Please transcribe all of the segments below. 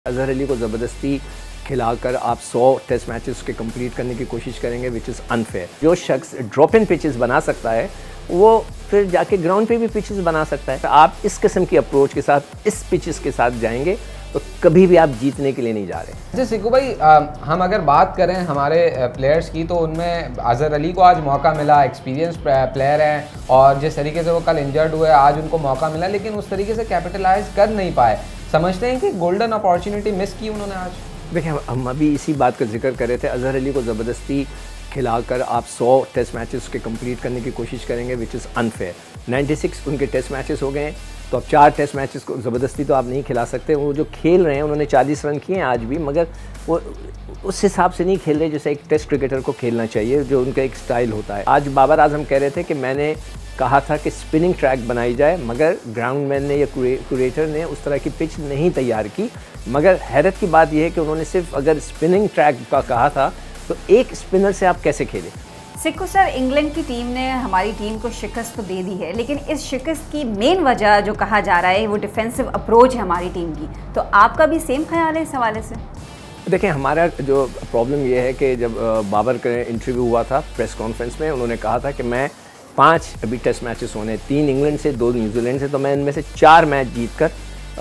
अजहर अली को ज़बरदस्ती खिलाकर आप 100 टेस्ट मैचेस के कंप्लीट करने की कोशिश करेंगे, विच इज़ अनफेयर। जो शख्स ड्रॉप इन पिचेस बना सकता है वो फिर जाके ग्राउंड पे भी पिचेस बना सकता है। आप इस किस्म की अप्रोच के साथ, इस पिचेस के साथ जाएंगे तो कभी भी आप जीतने के लिए नहीं जा रहे। जैसे सिक्कू भाई, हम अगर बात करें हमारे प्लेयर्स की तो उनमें अजहर अली को आज मौका मिला, एक्सपीरियंस प्लेयर हैं और जिस तरीके से वो कल इंजर्ड हुए आज उनको मौका मिला, लेकिन उस तरीके से कैपिटलाइज कर नहीं पाए। समझते हैं कि गोल्डन अपॉर्चुनिटी मिस की उन्होंने आज। देखिए, हम अभी इसी बात का जिक्र कर रहे थे, अजहर अली को ज़बरदस्ती खिलाकर आप 100 टेस्ट मैचेस के कंप्लीट करने की कोशिश करेंगे, विच इज़ अनफेयर। 96 उनके टेस्ट मैचेस हो गए हैं, तो अब 4 टेस्ट मैचेस को ज़बरदस्ती तो आप नहीं खिला सकते। वो जो खेल रहे हैं, उन्होंने 40 रन किए हैं आज भी, मगर वो उस हिसाब से नहीं खेल रहे जैसे एक टेस्ट क्रिकेटर को खेलना चाहिए, जो उनका एक स्टाइल होता है। आज बाबर आजम कह रहे थे कि मैंने कहा था कि स्पिनिंग ट्रैक बनाई जाए, मगर ग्राउंडमैन ने या क्यूरेटर ने उस तरह की पिच नहीं तैयार की। मगर हैरत की बात यह है कि उन्होंने सिर्फ अगर स्पिनिंग ट्रैक का कहा था तो एक स्पिनर से आप कैसे खेलें। सिक्कू सर, इंग्लैंड की टीम ने हमारी टीम को शिकस्त तो दे दी है, लेकिन इस शिकस्त की मेन वजह जो कहा जा रहा है वो डिफेंसिव अप्रोच है हमारी टीम की। तो आपका भी सेम ख्याल है इस हवाले से? देखें, हमारा जो प्रॉब्लम ये है कि जब बाबर का इंटरव्यू हुआ था प्रेस कॉन्फ्रेंस में, उन्होंने कहा था कि मैं 5 अभी टेस्ट मैचेस होने, 3 इंग्लैंड से, 2 न्यूजीलैंड से, तो मैं इनमें से 4 मैच जीतकर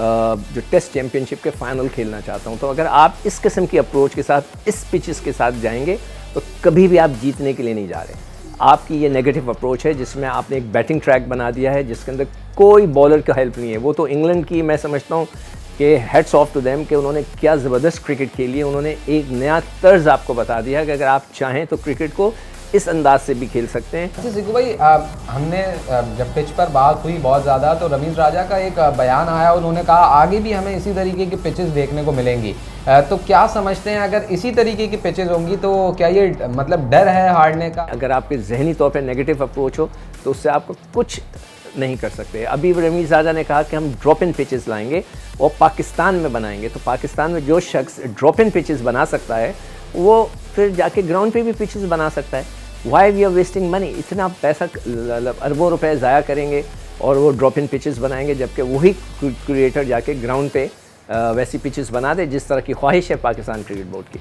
जो टेस्ट चैम्पियनशिप के फाइनल खेलना चाहता हूं। तो अगर आप इस किस्म की अप्रोच के साथ, इस पिचेस के साथ जाएंगे तो कभी भी आप जीतने के लिए नहीं जा रहे। आपकी ये नेगेटिव अप्रोच है जिसमें आपने एक बैटिंग ट्रैक बना दिया है जिसके अंदर कोई बॉलर का हेल्प नहीं है। वो तो इंग्लैंड की, मैं समझता हूँ कि हेड्स ऑफ टू देम कि उन्होंने क्या ज़बरदस्त क्रिकेट खेली है। उन्होंने एक नया तर्ज आपको बता दिया कि अगर आप चाहें तो क्रिकेट को इस अंदाज से भी खेल सकते हैं। अच्छा सिक्कू भाई, हमने जब पिच पर बात हुई बहुत ज़्यादा तो रमीज़ राजा का एक बयान आया, उन्होंने कहा आगे भी हमें इसी तरीके की पिचेस देखने को मिलेंगी। तो क्या समझते हैं, अगर इसी तरीके की पिचेस होंगी तो क्या ये मतलब डर है हारने का? अगर आपके जहनी तौर पर नेगेटिव अप्रोच हो तो उससे आपको कुछ नहीं कर सकते। अभी रमीज़ राजा ने कहा कि हम ड्रॉप इन पिचेस लाएंगे और पाकिस्तान में बनाएंगे। तो पाकिस्तान में जो शख्स ड्रॉप इन पिचेस बना सकता है वो फिर जाके ग्राउंड पे भी पिचेस बना सकता है। Why we are wasting money? इतना पैसा, अरबों रुपए ज़ाया करेंगे और वो ड्रॉप इन पिचेस बनाएंगे, जबकि वही क्रिएटर जाके ग्राउंड पे वैसी पिचेस बना दे जिस तरह की ख्वाहिश है पाकिस्तान क्रिकेट बोर्ड की।